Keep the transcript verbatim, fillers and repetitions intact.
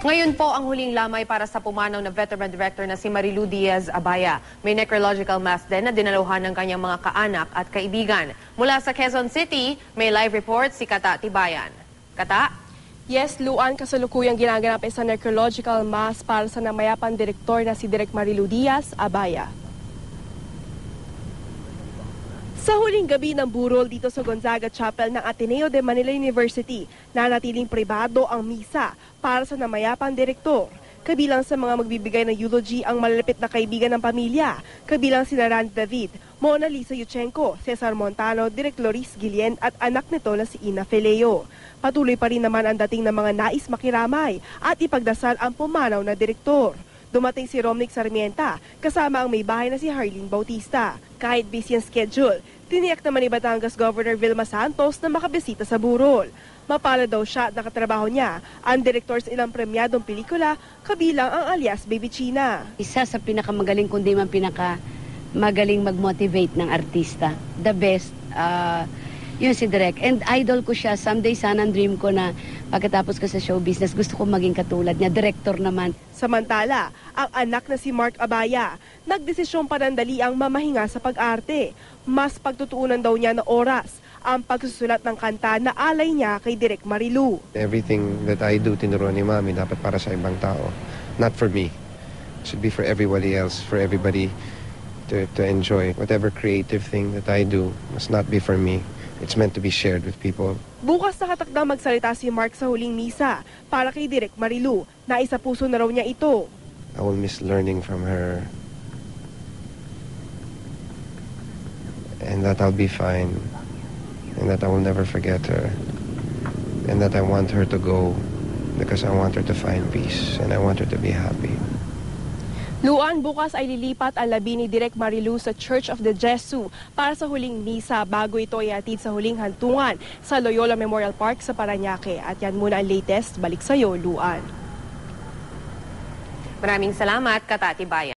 Ngayon po ang huling lamay para sa pumanaw na veteran director na si Marilu Diaz Abaya. May necrological mass din na dinaluhan ng kanyang mga kaanak at kaibigan. Mula sa Quezon City, may live report si Kata Tibayan. Kata? Yes, Luan, kasalukuyang ginaganap sa necrological mass para sa namayapang direktor na si Direk Marilu Diaz Abaya. Sa huling gabi ng burol dito sa Gonzaga Chapel ng Ateneo de Manila University, nanatiling pribado ang misa para sa namayapang direktor. Kabilang sa mga magbibigay ng eulogy ang malalapit na kaibigan ng pamilya, kabilang sina Randy David, Mona Lisa Yuchenko, Cesar Montano, Direk Loris Guillen at anak nito na si Ina Feleo. Patuloy pa rin naman ang dating ng mga nais makiramay at ipagdasal ang pumanaw na direktor. Dumating si Romnick Sarmienta, kasama ang may bahay na si Harleen Bautista. Kahit busy ang schedule, tiniyak naman ni Batangas Governor Vilma Santos na makabisita sa burol. Mapala daw siya at nakatrabaho niya ang direktor sa ilang premyadong pelikula, kabilang ang alias Baby China. Isa sa pinakamagaling kundi man pinakamagaling mag-motivate ng artista. The best, uh, yun si Direk. And idol ko siya. Someday sana ang dream ko na pagkatapos ko sa show business, gusto ko maging katulad niya. Director naman. Samantala, ang anak na si Mark Abaya, nagdesisyong panandali ang mamahinga sa pag-arte. Mas pagtutuunan daw niya na oras ang pagsusulat ng kanta na alay niya kay Direk Marilu. Everything that I do, tinuruan ni Mami, dapat para sa ibang tao. Not for me. It should be for everybody else, for everybody to, to enjoy. Whatever creative thing that I do must not be for me. It's meant to be shared with people. Bukas nakatakdang magsalita si Mark sa huling misa para kay Direk Marilu. Naisa puso na raw niya ito. I will miss learning from her. And that I'll be fine. And that I will never forget her. And that I want her to go because I want her to find peace and I want her to be happy. Luan, bukas ay lilipat ang labi ni Direk Marilu sa Church of the Jesu para sa huling misa bago ito ay atid sa huling hantungan sa Loyola Memorial Park sa Parañaque. At yan muna ang latest. Balik sa'yo, Luan. Maraming salamat, Kata Tibayan.